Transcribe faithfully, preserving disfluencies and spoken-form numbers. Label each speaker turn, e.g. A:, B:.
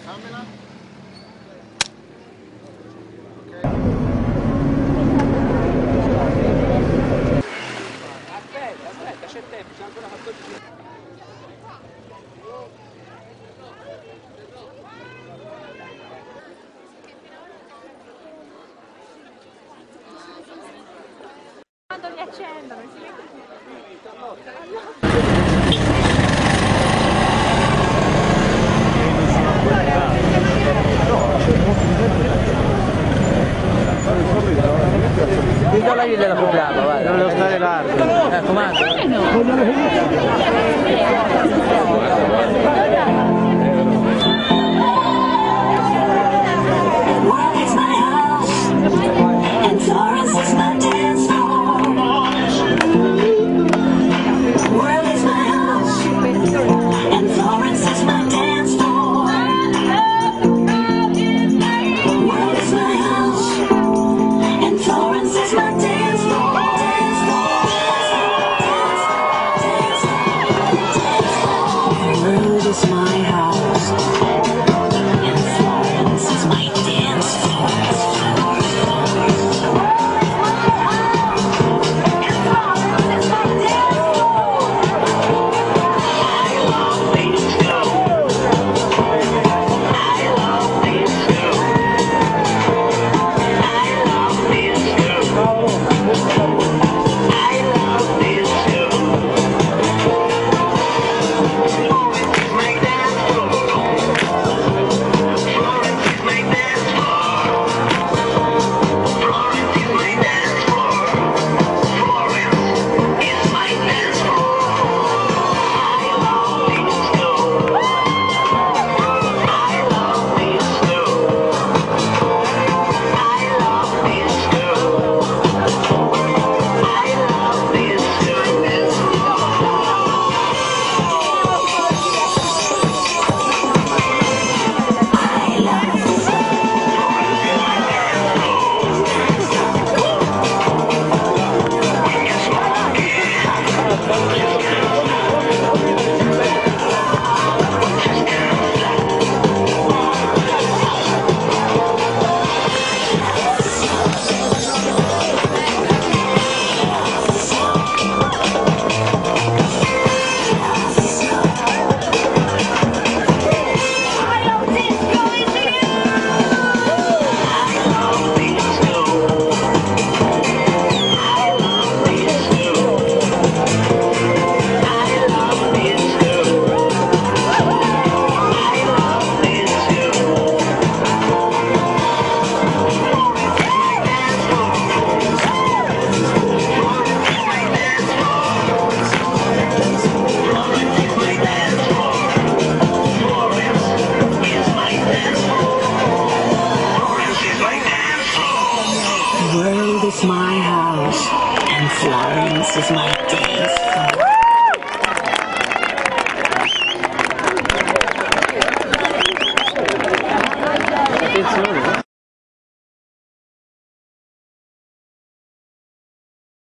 A: Fammela.
B: Aspetta, aspetta, c'è tempo, c'è ancora quattordici minuti.
C: Quando li accendono, si vede.
D: Ti do la via della problema, vai.
A: Non devo stare largo.
D: Eh, comando.
E: The world is my house, and Florence is my dance floor.